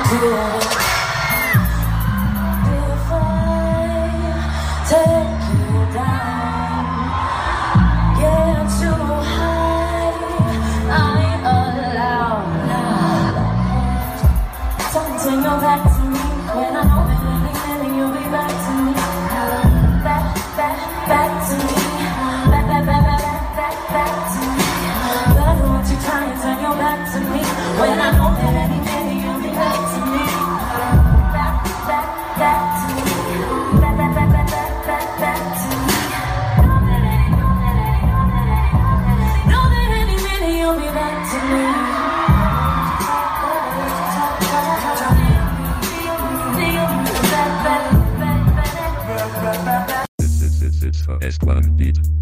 If I take you down, get too high, I ain't allowed. Don't turn your back to me when I know that anything you'll be back to me. Back to me. Back to me. But won't you try and turn your back to me when I know that anything you'll be back to me. Back to me. Back to me. Know that any minute you'll be back to me. It's for S1 beat.